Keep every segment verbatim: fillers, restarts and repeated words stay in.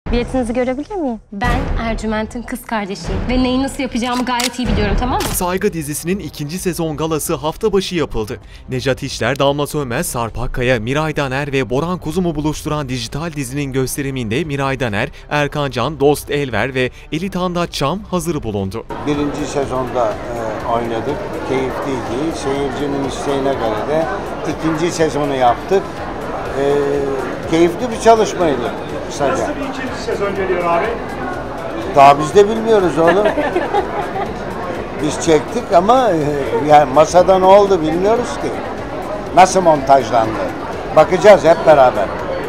Biletinizi görebilir miyim? Ben Ercüment'in kız kardeşiyim ve neyi nasıl yapacağımı gayet iyi biliyorum, tamam mı? Saygı dizisinin ikinci sezon galası hafta başı yapıldı. Nejat İşler, Damla Sönmez, Sarp Akkaya, Miray Daner ve Boran Kuzum'u buluşturan dijital dizinin gösteriminde Miray Daner, Erkan Can, Dost Elver ve Elit Handaç Çam hazır bulundu. Birinci sezonda e, oynadık. Keyifliydi. Seyircinin isteğine göre de ikinci sezonu yaptık. E, keyifli bir çalışmaydı. Kısaca. Nasıl bir ikinci sezon geliyor abi? Daha biz de bilmiyoruz oğlum. Biz çektik ama e, yani masada ne oldu bilmiyoruz ki. Nasıl montajlandı? Bakacağız hep beraber.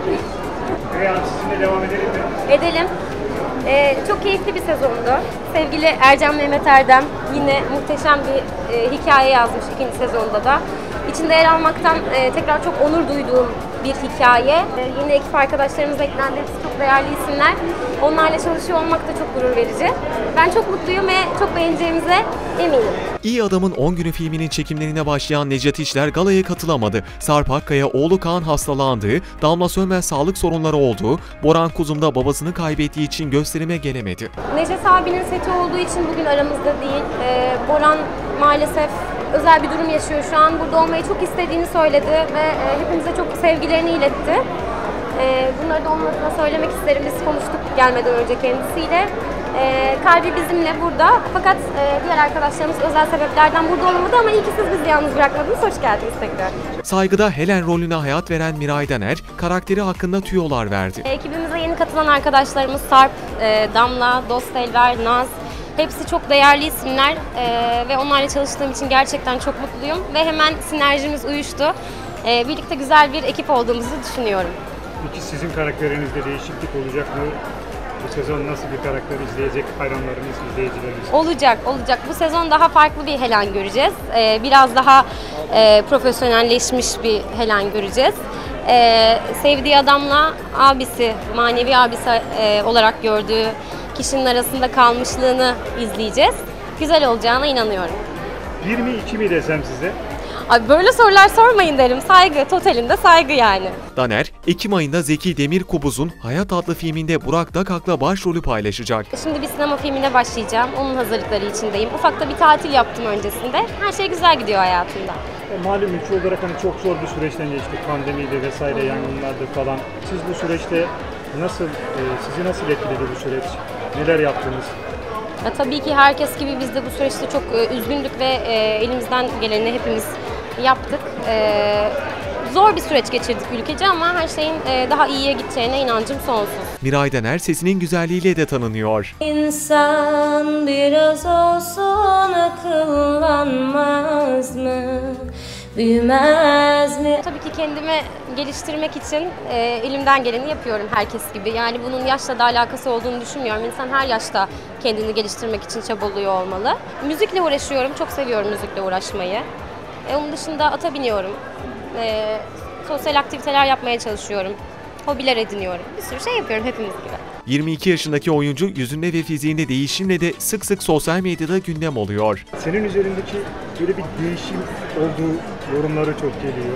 Reyhan, sizinle devam edelim mi? Edelim. Ee, çok keyifli bir sezondu. Sevgili Ercan Mehmet Erdem yine muhteşem bir e, hikaye yazmış ikinci sezonda da. İçinde yer almaktan e, tekrar çok onur duyduğum bir hikaye. E, yeni ekip arkadaşlarımız eklendi. Hepsi çok değerli isimler. Onlarla çalışıyor olmak da çok gurur verici. Ben çok mutluyum ve çok beğeneceğimize eminim. İyi Adam'ın on günü filminin çekimlerine başlayan Nejat İşler galaya katılamadı. Sarp Akkaya oğlu Kaan hastalandığı, Damla Sönmez sağlık sorunları olduğu, Boran Kuzum da babasını kaybettiği için gösterime gelemedi. Nejat abinin seti olduğu için bugün aramızda değil. Ee, Boran maalesef özel bir durum yaşıyor şu an. Burada olmayı çok istediğini söyledi ve e, hepimize çok sevgilerini iletti. E, bunları da onun adına söylemek isterim. Biz konuştuk gelmeden önce kendisiyle. E, kalbi bizimle burada. Fakat e, diğer arkadaşlarımız özel sebeplerden burada olamadı ama iyi ki siz bizi yalnız bırakmadınız. Hoş geldiniz tekrar. Saygıda Helen rolüne hayat veren Miray Daner, karakteri hakkında tüyolar verdi. E, ekibimize yeni katılan arkadaşlarımız Sarp, e, Damla, Dost Elver, Naz. Hepsi çok değerli isimler ee, ve onlarla çalıştığım için gerçekten çok mutluyum ve hemen sinerjimiz uyuştu. Ee, birlikte güzel bir ekip olduğumuzu düşünüyorum. Peki sizin karakterinizde değişiklik olacak mı? Bu sezon nasıl bir karakter izleyecek hayranlarınız, izleyicileriniz? Olacak, olacak. Bu sezon daha farklı bir Helen göreceğiz. Ee, biraz daha e, profesyonelleşmiş bir Helen göreceğiz. Ee, sevdiği adamla abisi, manevi abisi e, olarak gördüğü kişinin arasında kalmışlığını izleyeceğiz. Güzel olacağına inanıyorum. Bir mi iki mi desem size? Abi böyle sorular sormayın derim. Saygı, totalinde saygı yani. Daner, Ekim ayında Zeki Demirkubuz'un Hayat adlı filminde Burak Dakak'la başrolü paylaşacak. Şimdi bir sinema filmine başlayacağım. Onun hazırlıkları içindeyim. Ufak bir tatil yaptım öncesinde. Her şey güzel gidiyor hayatımda. E, malum ülke olarak hani çok zor bir süreçten geçtik. Pandemiyle vesaire, yangınlardı falan. Siz bu süreçte nasıl, e, sizi nasıl etkiledi bu süreç? Neler yaptınız? Ya, tabii ki herkes gibi biz de bu süreçte çok e, üzgündük ve e, elimizden geleni hepimiz yaptık. E, zor bir süreç geçirdik ülkece ama her şeyin e, daha iyiye gideceğine inancım sonsuz. Miray Daner sesinin güzelliğiyle de tanınıyor. İnsan biraz olsun akıllanmaz mı? Büyümez mi? Tabii ki kendimi geliştirmek için e, elimden geleni yapıyorum herkes gibi. Yani bunun yaşla da alakası olduğunu düşünmüyorum. İnsan her yaşta kendini geliştirmek için çabalıyor olmalı. Müzikle uğraşıyorum, çok seviyorum müzikle uğraşmayı. E, onun dışında ata biniyorum, e, sosyal aktiviteler yapmaya çalışıyorum, hobiler ediniyorum. Bir sürü şey yapıyorum hepimiz gibi. yirmi iki yaşındaki oyuncu yüzünde ve fiziğinde değişimle de sık sık sosyal medyada gündem oluyor. Senin üzerindeki böyle bir değişim olduğu yorumları çok geliyor.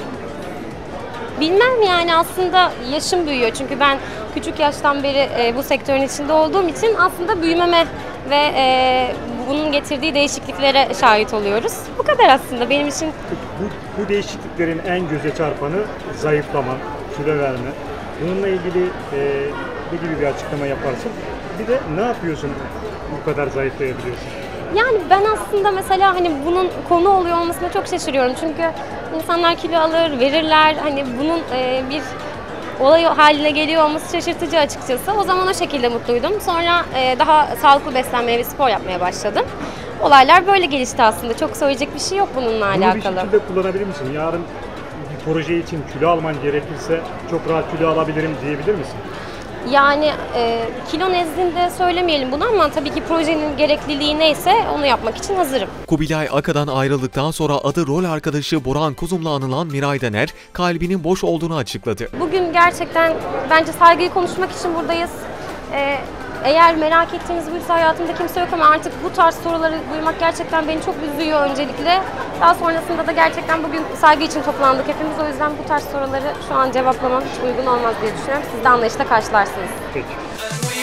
Bilmem yani aslında yaşım büyüyor çünkü ben küçük yaştan beri e, bu sektörün içinde olduğum için aslında büyümeme ve e, bunun getirdiği değişikliklere şahit oluyoruz. Bu kadar aslında benim için. Bu, bu değişikliklerin en göze çarpanı zayıflama, kilo verme. Bununla ilgili e, ne gibi bir açıklama yaparsın? Bir de ne yapıyorsun bu kadar zayıflayabiliyorsun? Yani ben aslında mesela hani bunun konu oluyor olmasına çok şaşırıyorum. Çünkü insanlar kilo alır, verirler. Hani bunun e, bir olay haline geliyor olması şaşırtıcı açıkçası. O zaman o şekilde mutluydum. Sonra e, daha sağlıklı beslenmeye ve spor yapmaya başladım. Olaylar böyle gelişti aslında. Çok söyleyecek bir şey yok bununla Bunu alakalı. bir şekilde kullanabilir misin? Yarın bir proje için kilo alman gerekirse çok rahat kilo alabilirim diyebilir misin? Yani e, kilo nezdinde söylemeyelim bunu ama tabii ki projenin gerekliliği neyse onu yapmak için hazırım. Kubilay Aka'dan ayrıldıktan sonra adı rol arkadaşı Boran Kuzum'la anılan Miray Daner, kalbinin boş olduğunu açıkladı. Bugün gerçekten bence saygıyı konuşmak için buradayız. E, eğer merak ettiğiniz buysa hayatımda kimse yok ama artık bu tarz soruları duymak gerçekten beni çok üzüyor öncelikle. Daha sonrasında da gerçekten bugün saygı için toplandık hepimiz. O yüzden bu tarz soruları şu an cevaplamam hiç uygun olmaz diye düşünüyorum. Siz de anlayışla karşılarsınız. Peki.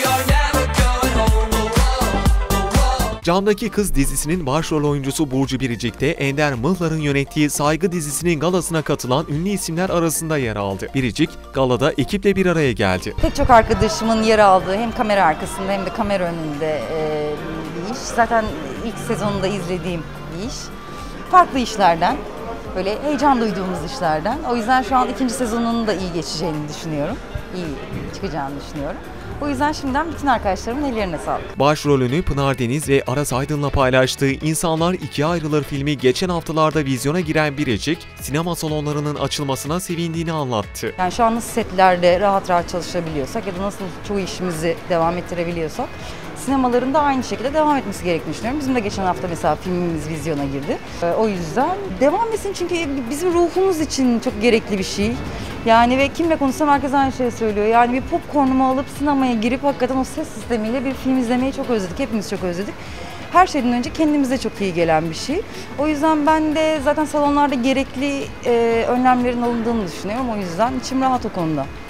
Camdaki Kız dizisinin başrol oyuncusu Burcu Biricik de Ender Mıhlar'ın yönettiği Saygı dizisinin galasına katılan ünlü isimler arasında yer aldı. Biricik, galada ekiple bir araya geldi. Pek çok arkadaşımın yer aldığı hem kamera arkasında hem de kamera önünde e, bir iş. Zaten ilk sezonunda izlediğim bir iş. Farklı işlerden, böyle heyecan duyduğumuz işlerden. O yüzden şu an ikinci sezonunun da iyi geçeceğini düşünüyorum. İyi çıkacağını düşünüyorum. O yüzden şimdiden bütün arkadaşlarımın ellerine sağlık. Başrolünü Pınar Deniz ve Aras Aydın'la paylaştığı İnsanlar İkiye Ayrılır filmi geçen haftalarda vizyona giren Biricik, sinema salonlarının açılmasına sevindiğini anlattı. Yani şu an nasıl setlerde rahat rahat çalışabiliyorsak ya da nasıl çoğu işimizi devam ettirebiliyorsak sinemaların da aynı şekilde devam etmesi gerektiğini düşünüyorum. Bizim de geçen hafta mesela filmimiz vizyona girdi. O yüzden devam etsin çünkü bizim ruhumuz için çok gerekli bir şey. Yani ve kimle konuşsam herkes aynı şeyi söylüyor. Yani bir popcornumu alıp sinemaya girip hakikaten o ses sistemiyle bir film izlemeyi çok özledik. Hepimiz çok özledik. Her şeyden önce kendimize çok iyi gelen bir şey. O yüzden ben de zaten salonlarda gerekli e, önlemlerin alındığını düşünüyorum. O yüzden içim rahat o konuda.